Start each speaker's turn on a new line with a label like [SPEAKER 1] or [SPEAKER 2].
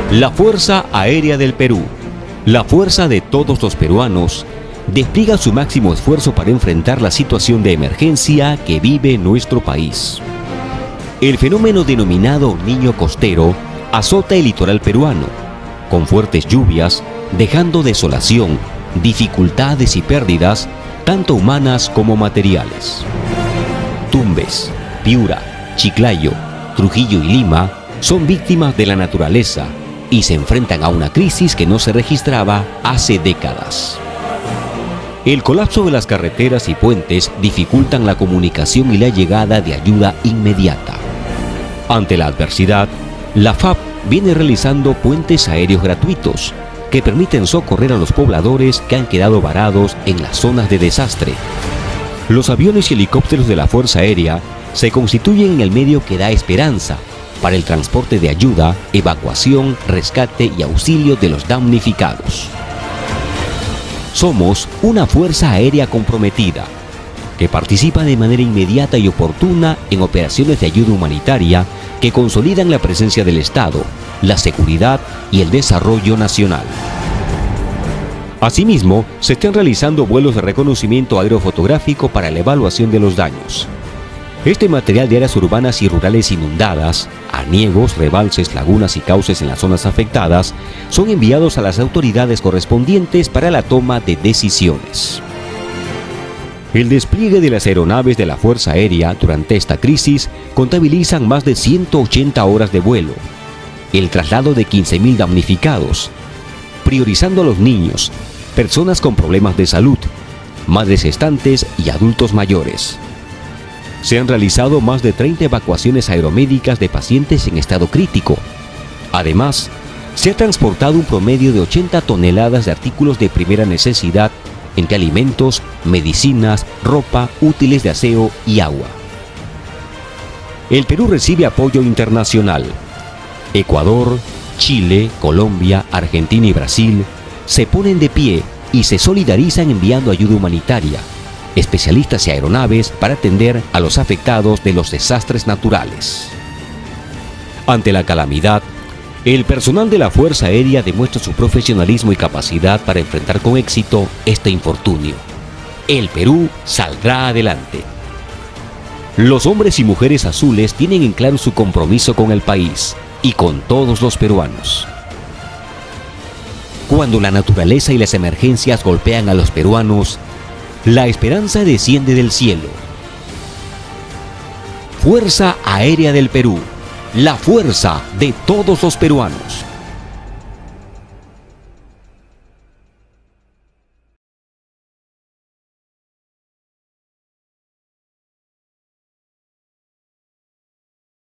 [SPEAKER 1] La Fuerza Aérea del Perú, la fuerza de todos los peruanos, despliega su máximo esfuerzo para enfrentar la situación de emergencia que vive nuestro país. El fenómeno denominado Niño Costero azota el litoral peruano, con fuertes lluvias, dejando desolación, dificultades y pérdidas, tanto humanas como materiales. Tumbes, Piura, Chiclayo, Trujillo y Lima son víctimas de la naturaleza y se enfrentan a una crisis que no se registraba hace décadas. El colapso de las carreteras y puentes dificultan la comunicación y la llegada de ayuda inmediata. Ante la adversidad, la FAP viene realizando puentes aéreos gratuitos que permiten socorrer a los pobladores que han quedado varados en las zonas de desastre. Los aviones y helicópteros de la Fuerza Aérea se constituyen en el medio que da esperanza para el transporte de ayuda, evacuación, rescate y auxilio de los damnificados. Somos una fuerza aérea comprometida, que participa de manera inmediata y oportuna en operaciones de ayuda humanitaria que consolidan la presencia del Estado, la seguridad y el desarrollo nacional. Asimismo, se están realizando vuelos de reconocimiento aerofotográfico para la evaluación de los daños. Este material de áreas urbanas y rurales inundadas, aniegos, rebalses, lagunas y cauces en las zonas afectadas, son enviados a las autoridades correspondientes para la toma de decisiones. El despliegue de las aeronaves de la Fuerza Aérea durante esta crisis contabilizan más de 180 horas de vuelo, el traslado de 15.000 damnificados, priorizando a los niños, personas con problemas de salud, madres gestantes y adultos mayores. Se han realizado más de 30 evacuaciones aeromédicas de pacientes en estado crítico. Además, se ha transportado un promedio de 80 toneladas de artículos de primera necesidad, entre alimentos, medicinas, ropa, útiles de aseo y agua. El Perú recibe apoyo internacional. Ecuador, Chile, Colombia, Argentina y Brasil se ponen de pie y se solidarizan enviando ayuda humanitaria, especialistas y aeronaves para atender a los afectados de los desastres naturales. Ante la calamidad, el personal de la Fuerza Aérea demuestra su profesionalismo y capacidad para enfrentar con éxito este infortunio. El Perú saldrá adelante. Los hombres y mujeres azules tienen en claro su compromiso con el país y con todos los peruanos. Cuando la naturaleza y las emergencias golpean a los peruanos, la esperanza desciende del cielo. Fuerza Aérea del Perú, la fuerza de todos los peruanos.